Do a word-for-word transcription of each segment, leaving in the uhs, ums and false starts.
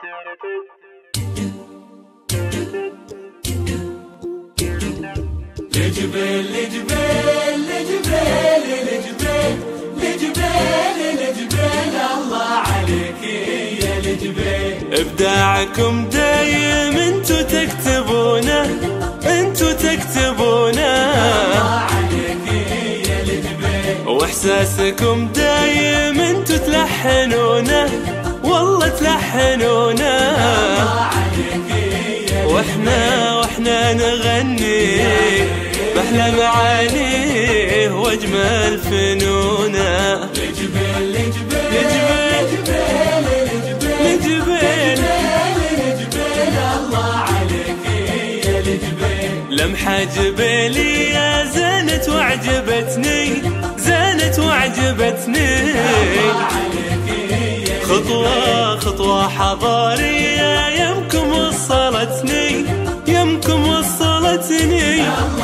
لجبال لجبال لجبال لجبال لجبال لجبال الله عليك يا لجبال. ابداعكم دايم انتو تكتبونه انتو تكتبونه الله عليك يا لجبال. واحساسكم دايم انتو تلحنونه والله تلحنونه. الله عليك يا واحنا واحنا نغني باحلى معانيه واجمل فنونه. لجبال لجبال لجبال لجبال لجبال الله عليك يا لجبال. لمحة جبيلية زانت وعجبتني زانت وعجبتني. خطوة خطوة حضارية يمكم وصلتني يمكم وصلتني.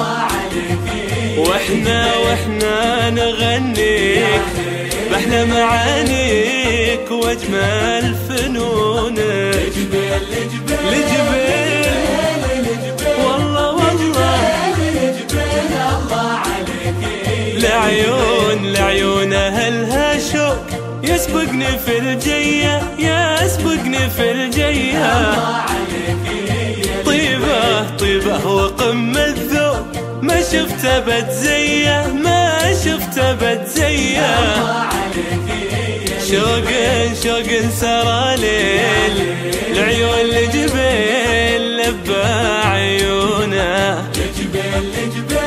واحنا واحنا نغنيك باحلى معانيك واجمل فنونك. لجبال لجبال لجبال والله والله الله عليك. لعيون لعيون اهلها شوق يسبقني في الجية يسبقني في الجية. طيبة طيبة وقمة ذوق ما شفته بتزيه ما شفته بتزيه. شوق شوق سرى ليل العيون لجبال لبى عيونه. لجبال لجبال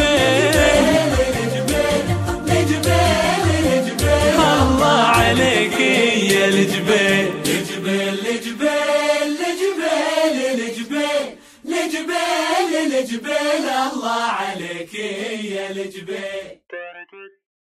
لجبال لجبال الله عليك يا لجبال. لجبال لجبال لجبال لجبال لجبال لجبال الله عليك يا لجبال.